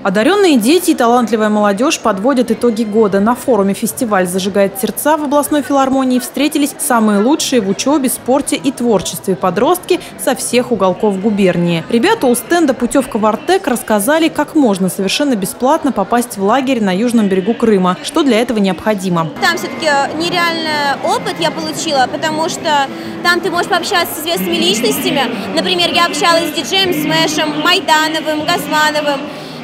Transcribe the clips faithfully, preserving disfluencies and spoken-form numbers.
Одаренные дети и талантливая молодежь подводят итоги года. На форуме «Фестиваль зажигает сердца» в областной филармонии встретились самые лучшие в учебе, спорте и творчестве подростки со всех уголков губернии. Ребята у стенда «Путевка в Артек» рассказали, как можно совершенно бесплатно попасть в лагерь на южном берегу Крыма, что для этого необходимо. Там все-таки нереальный опыт я получила, потому что там ты можешь пообщаться с известными личностями. Например, я общалась с диджеем Смэшем, Майдановым, Газмановым.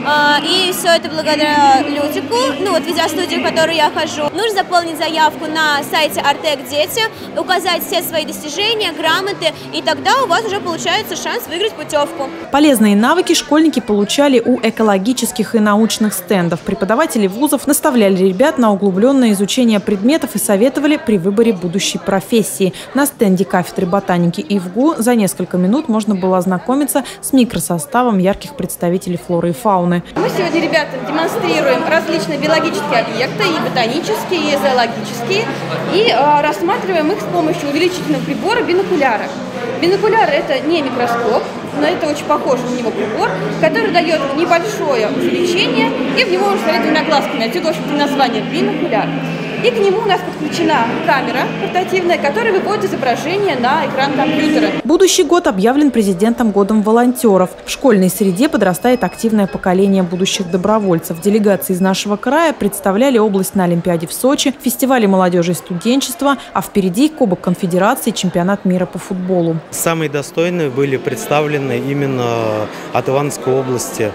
И все это благодаря Лютику, ну вот видеостудию, в которую я хожу. Нужно заполнить заявку на сайте Артек Дети, указать все свои достижения, грамоты, и тогда у вас уже получается шанс выиграть путевку. Полезные навыки школьники получали у экологических и научных стендов. Преподаватели вузов наставляли ребят на углубленное изучение предметов и советовали при выборе будущей профессии. На стенде кафедры ботаники ИФГУ за несколько минут можно было ознакомиться с микросоставом ярких представителей флоры и фауны. Мы сегодня, ребята, демонстрируем различные биологические объекты, и ботанические, и зоологические, и э, рассматриваем их с помощью увеличительного прибора бинокуляра. Бинокуляр – это не микроскоп, но это очень похож на него прибор, который дает небольшое увеличение, и в него можно смотреть двумя глазками. Отсюда, в общем-то, название бинокуляр. И к нему у нас подключена камера портативная, которая выводит изображение на экран компьютера. Будущий год объявлен президентом годом волонтеров. В школьной среде подрастает активное поколение будущих добровольцев. Делегации из нашего края представляли область на Олимпиаде в Сочи, фестивале молодежи и студенчества, а впереди Кубок Конфедерации и чемпионат мира по футболу. Самые достойные были представлены именно от Ивановской области.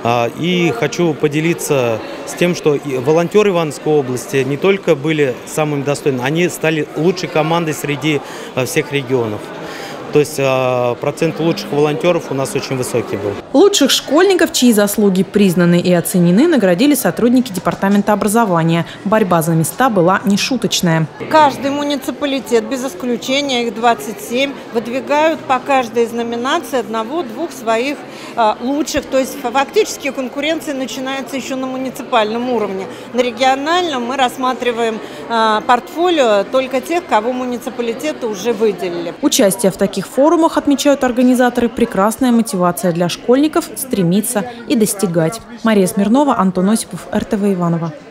И хочу поделиться с тем, что волонтеры Ивановской области не только были самыми достойными, они стали лучшей командой среди всех регионов. То есть процент лучших волонтеров у нас очень высокий был. Лучших школьников, чьи заслуги признаны и оценены, наградили сотрудники департамента образования. Борьба за места была нешуточная. Каждый муниципалитет, без исключения, их двадцать семь, выдвигают по каждой из номинаций одного-двух своих э, лучших. То есть фактически конкуренция начинается еще на муниципальном уровне. На региональном мы рассматриваем э, портфолио только тех, кого муниципалитеты уже выделили. Участие в таких форумах, отмечают организаторы, прекрасная мотивация для школьников стремиться и достигать. Мария Смирнова, Антон Осипов, эр тэ вэ Иваново.